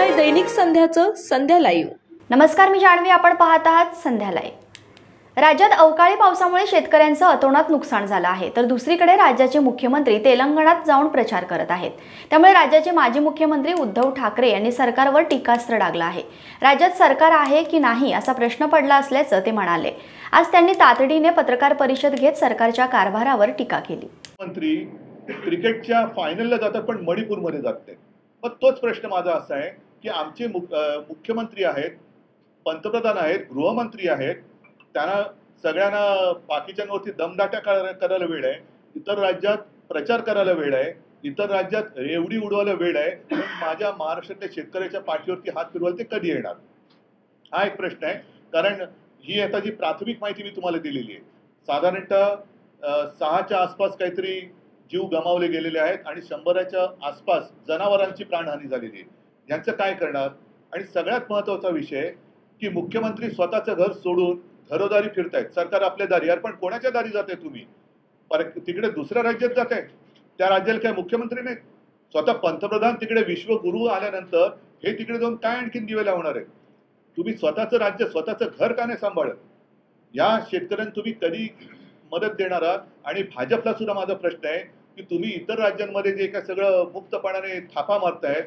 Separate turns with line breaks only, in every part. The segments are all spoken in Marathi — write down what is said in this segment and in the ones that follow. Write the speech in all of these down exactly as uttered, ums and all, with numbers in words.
आहे दैनिक संध्याचं संध्या लाईव्ह.
नमस्कार, मी जान्हवी. आपण पाहत आहात संध्या लाईव्ह. राज्यात अवकाळी पावसामुळे शेतकऱ्यांचं अतोनात नुकसान झालं आहे, तर दुसरीकडे राज्याचे मुख्यमंत्री तेलंगणात जाऊन प्रचार करत आहेत. त्यामुळे राज्याचे माजी मुख्यमंत्री उद्धव ठाकरे यांनी सरकारवर टीकास्त्र डागलं आहे. राज्यात सरकार आहे की नाही असा प्रश्न पडला असल्याचं ते म्हणाले. आज त्यांनी तातडीने पत्रकार परिषद घेत सरकारच्या कारभारावर टीका केली.
मंत्री क्रिकेटच्या फायनलला जातात पण मणिपूरमध्ये जात नाही. मग तोच प्रश्न माझा असा आहे की आमचे मुख्यमंत्री आहेत, पंतप्रधान आहेत, गृहमंत्री आहेत, त्यांना सगळ्यांना बाकीच्यांवरती दमदाट्या करायला वेळ आहे, इतर राज्यात प्रचार करायला वेळ आहे, इतर राज्यात रेवडी उडवायला वेळ आहे, पण माझ्या महाराष्ट्रातल्या शेतकऱ्याच्या पाठीवरती हात फिरवायला ते कधी येणार, हा एक प्रश्न आहे. कारण ही आता जी प्राथमिक माहिती मी तुम्हाला दिलेली आहे, साधारणतः सहाच्या आसपास काहीतरी जीव गमावले गेलेले आहेत आणि शंभराच्या आसपास जनावरांची प्राणहानी झालेली आहे. यांचं काय करणार? आणि सगळ्यात महत्त्वाचा विषय की मुख्यमंत्री स्वतःचं घर सोडून घरोदारी फिरतायत. सरकार आपल्या दारी, यार पण कोणाच्या दारी जाते तुम्ही? परत तिकडे दुसऱ्या राज्यात जात आहे, त्या राज्याला काय मुख्यमंत्री नाही? स्वतः पंतप्रधान तिकडे विश्वगुरु आल्यानंतर हे तिकडे जाऊन काय आणखीन दिवे लावणार आहे? तुम्ही स्वतःचं राज्य, स्वतःचं घर का नाही सांभाळत? या शेतकऱ्यांना तुम्ही कधी मदत देणार आहात? आणि भाजपला सुद्धा माझा प्रश्न आहे की तुम्ही इतर राज्यांमध्ये जे काय सगळं मुक्तपणाने थापा मारतायत,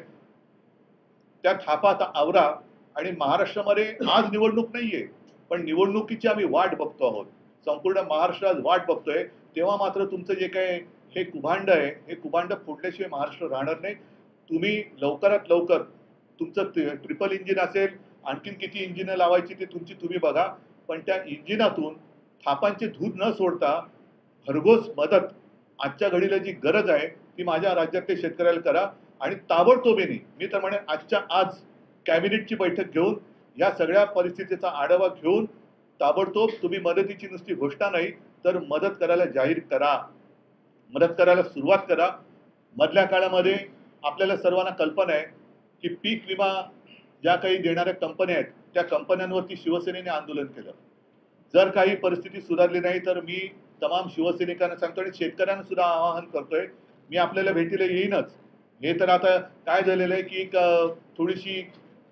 त्या थापा आता आवरा. आणि महाराष्ट्रामध्ये आज निवडणूक नाहीये, पण निवडणुकीची आम्ही वाट बघतो आहोत, संपूर्ण महाराष्ट्रात वाट बघतोय. तेव्हा मात्र तुमचं जे काय हे कुभांड आहे, हे कुभांड फोडल्याशिवाय महाराष्ट्र राहणार नाही. तुम्ही लवकरात लवकर तुमचं ट्रिपल इंजिन असेल, आणखीन किती इंजिनं लावायची ते तुमची तुम्ही बघा, पण त्या इंजिनातून थापांचे धूर न सोडता भरघोस मदत आजच्या घडीला जी गरज आहे ती माझ्या राज्यातल्या शेतकऱ्याला करा. आणि ताबडतोबीने मी तर म्हणेन आजच्या आज कॅबिनेटची बैठक घेऊन या सगळ्या परिस्थितीचा आढावा घेऊन ताबडतोब तुम्ही मदतीची नुसती घोषणा नाही तर मदत करायला जाहीर करा, मदत करायला सुरुवात करा. मधल्या काळामध्ये आपल्याला सर्वांना कल्पना आहे की पीक विमा ज्या काही देणाऱ्या कंपन्या आहेत त्या कंपन्यांवरती शिवसेनेने आंदोलन केलं. जर काही परिस्थिती सुधारली नाही तर मी तमाम शिवसैनिकांना सांगतो आणि शेतकऱ्यांना सुद्धा आवाहन करतोय, मी आपल्याला भेटीला येईनच. हे तर आता काय झालेलं आहे की एक थोडीशी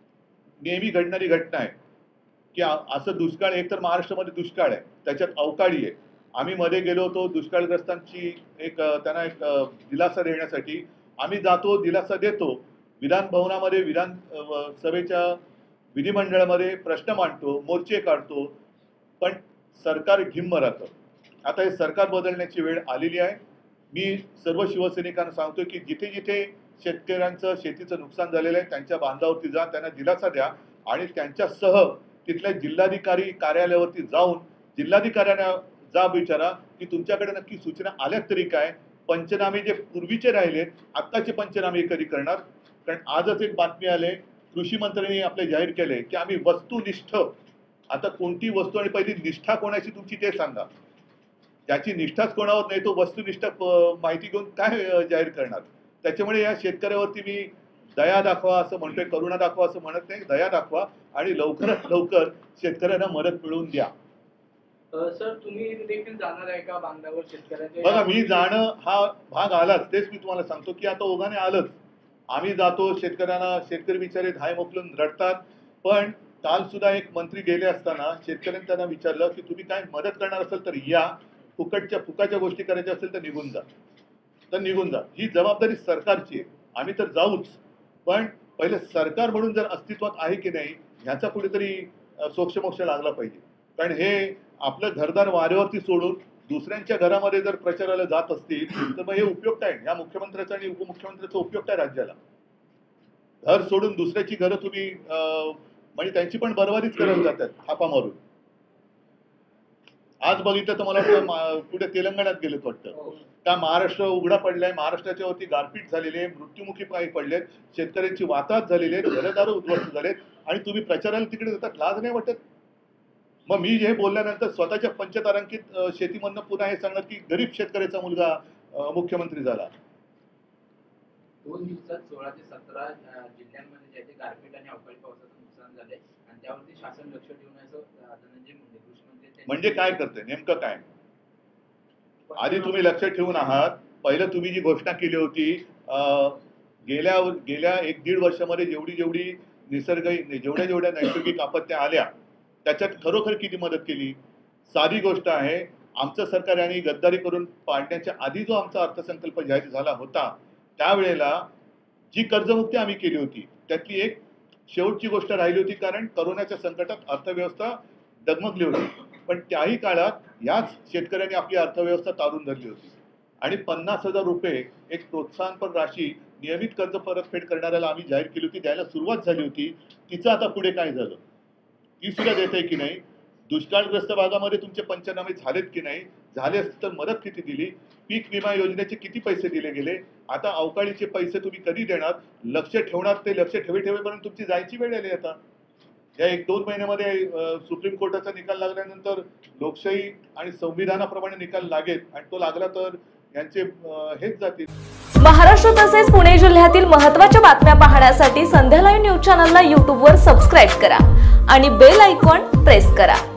नेहमी घडणारी घटना आहे की असं दुष्काळ, एक तर महाराष्ट्रामध्ये दुष्काळ आहे, त्याच्यात अवकाळी आहे. आम्ही मध्ये गेलो होतो दुष्काळग्रस्तांची एक त्यांना एक दिलासा देण्यासाठी. आम्ही जातो, दिलासा देतो, विधान भवनामध्ये विधान सभेच्या विधिमंडळामध्ये प्रश्न मांडतो, मोर्चे काढतो, पण सरकार ढिम्म राहतं. आता हे सरकार बदलण्याची वेळ आलेली आहे. मी सर्व शिवसैनिकांना सांगतो की जिथे जिथे शेतकऱ्यांचं शेतीचं नुकसान झालेलं आहे त्यांच्या बांधावरती जा, त्यांना दिलासा द्या आणि त्यांच्यासह तिथल्या जिल्हाधिकारी कार्यालयावरती जाऊन जिल्हाधिकाऱ्यांना जा विचारा की तुमच्याकडे नक्की सूचना आल्यात तरी काय, पंचनामे जे पूर्वीचे राहिलेत आत्ताचे पंचनामे कधी करणार? कारण आजच एक बातमी आले, कृषी मंत्र्यांनी आपले जाहीर केले की आम्ही वस्तुनिष्ठ, आता कोणती वस्तू आणि पहिली निष्ठा कोणाची तुमची ते सांगा. ज्याची निष्ठाच कोणावर नाही तो वस्तुनिष्ठ माहिती घेऊन काय जाहीर करणार? त्याच्यामुळे या शेतकऱ्यावरती मी दया दाखवा असं म्हणतोय, करुणा दाखवा असं म्हणत नाही, दया दाखवा आणि लवकरात लवकर शेतकऱ्यांना मदत मिळवून द्या.
सर, तुम्ही देखील जाणार आहे का बांधावर शेतकऱ्यांच्या?
बघा, मी जाणं हा भाग आलाच, तेच मी तुम्हाला सांगतो की आता ओघाने आलंच. आम्ही जातो, शेतकऱ्यांना, शेतकरी बिचारे धाय मोकलून रडतात. पण काल सुद्धा एक मंत्री गेले असताना शेतकऱ्यांनी त्यांना विचारलं की तुम्ही काय मदत करणार असेल तर या, फुकटच्या फुकाच्या गोष्टी करायच्या असेल तर निघून जा, तर निघून जा. ही जबाबदारी सरकारची आहे, आम्ही तर जाऊच, पण पहिले सरकार म्हणून जर अस्तित्वात आहे की नाही ह्याचा कुठेतरी सोक्षमोक्ष लागला पाहिजे. कारण हे आपलं घरदार वाऱ्यावरती सोडून दुसऱ्यांच्या घरामध्ये जर प्रचाराला जात असतील तर मग हे उपयोग काय? या मुख्यमंत्र्याचा आणि उपमुख्यमंत्र्याचा उपयोग काय राज्याला? घर सोडून दुसऱ्याची घरं तुम्ही म्हणजे त्यांची पण बरबादीच करायला जातात थापा मारून. आज बघितलं तर मला वाटतं कुठे तेलंगणात गेलेत वाटतं का, महाराष्ट्र उघडा पडलाय, महाराष्ट्राच्या वरती गारपीट झालेली आहे, मृत्युमुखी पायी पडलेत, शेतकऱ्यांची वाताहत झालेली आहेत, घरदार उद्ध्वस्त झालेत आणि तुम्ही प्रचाराला तिकडे जातात, लाज नाही वाटत? मग मी हे बोलल्यानंतर स्वतःच्या पंचतारांकित शेतीमधनं पुन्हा हे सांगणार की गरीब शेतकऱ्याचा मुलगा मुख्यमंत्री झाला.
दोन दिवसात सोळा ते सतरा जिल्ह्यांमध्ये जे गारपीट आणि अवकाळी पावसाचं नुकसान झालंय आणि त्यावरती शासन लक्ष ठेवून असं धनंजय मुंडे कृषी मंत्री
म्हणजे काय करते नेमकं काय? आधी तुम्ही लक्ष ठेवून आहात, पहिलं तुम्ही जी घोषणा केली होती गेल्या गेल्या एक दीड वर्षामध्ये जेवढी जेवढी निसर्ग जेवढ्या जेवढ्या नैसर्गिक आपत्त्या आल्या त्याच्यात खरोखर किती मदत केली. साधी गोष्ट आहे, आमचं सरकार आणि गद्दारी करून पाडण्याच्या आधी जो आमचा अर्थसंकल्प जाहीर झाला होता त्यावेळेला जी कर्जमुक्ती आम्ही केली होती त्यातली एक शेवटची गोष्ट राहिली होती, कारण करोनाच्या संकटात अर्थव्यवस्था डगमगली होती. पण त्याही काळात याच शेतकऱ्यांनी आपली अर्थव्यवस्था तारून धरली होती आणि पन्नास हजार रुपये एक प्रोत्साहनपर राशी नियमित कर्ज परतफेड करणाऱ्याला आम्ही जाहीर केली होती, द्यायला सुरुवात झाली होती. तिचं आता पुढे काय झालं ती सुद्धा देत आहे की नाही. दुष्काळग्रस्त भागामध्ये तुमचे पंचनामे झालेत की नाही, झाले असते तर मदत किती दिली, पीक विमा योजनेचे किती पैसे दिले गेले, आता अवकाळीचे पैसे तुम्ही कधी देणार, लक्ष ठेवणार, ते लक्ष ठेवी ठेवेपर्यंत तुमची जायची वेळ आली. आता या एक दोन महिन्यामध्ये सुप्रीम कोर्टाचा निकाल लागल्यानंतर लोकशाही आणि संविधानाप्रमाणे निकाल लागेल आणि तो लागला तर यांचे हेच जातील.
महाराष्ट्र तसेच पुणे जिल्ह्यातील महत्त्वाच्या बातम्या पाहण्यासाठी संध्या लाईव्ह न्यूज चॅनलला यूट्यूबवर सबस्क्राईब करा आणि बेल आयकॉन प्रेस करा.